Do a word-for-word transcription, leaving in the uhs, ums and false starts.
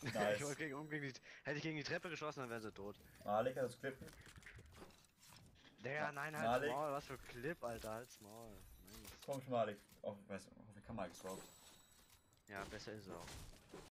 Nice. Ich wollte gegen, um gegen die, hätte ich gegen die Treppe geschossen, dann wäre sie tot. Malik hat das Klippen. Digga, nein, halt Malik. Maul, was für Clip, Alter, halt's Maul. Nein, Komm schon, Malik. Oh, ich weiß nicht, auf die Kamera geswappt. ja, besser ist es auch.